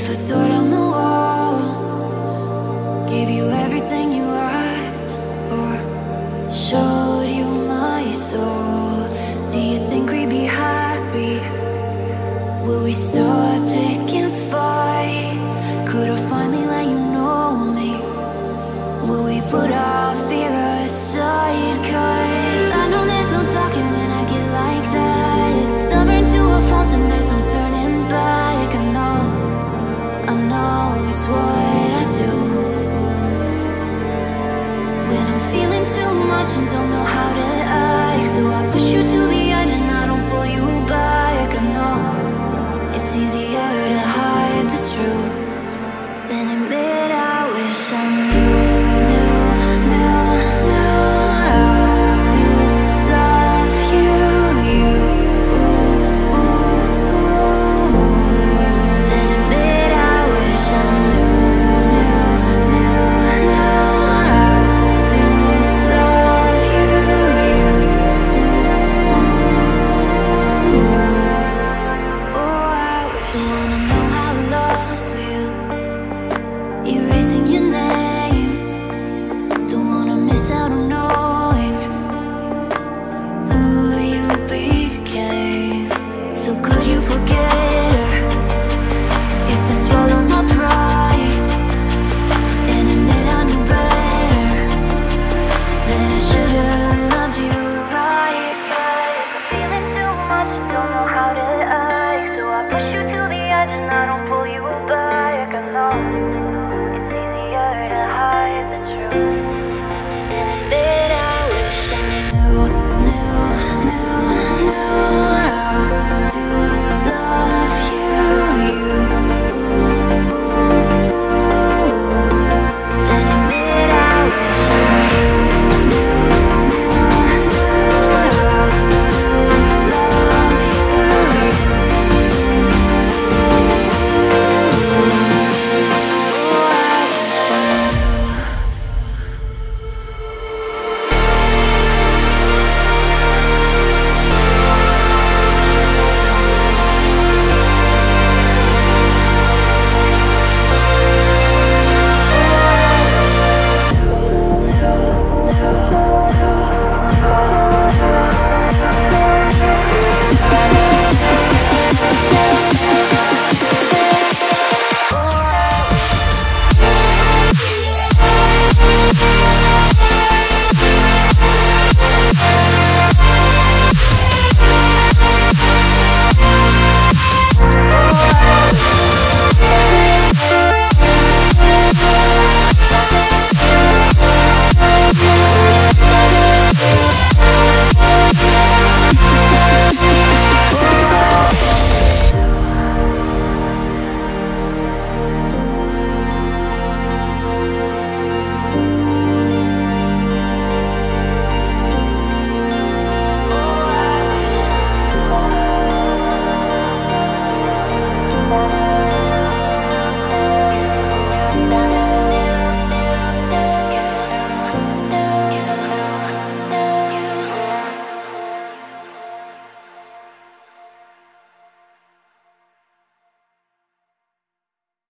If I tore down the walls, gave you everything you asked for, showed you my soul, do you think we'd be happy? Will we start picking fights? Could I finally let you know me? Will we put our fear aside? Cause I know there's no talking when I get like that. It's stubborn to a fault and there's no turning back. I know it's what I do when I'm feeling too much and don't know how to act. So I push you to the edge and I don't pull you back. I know it's easier to hide the truth.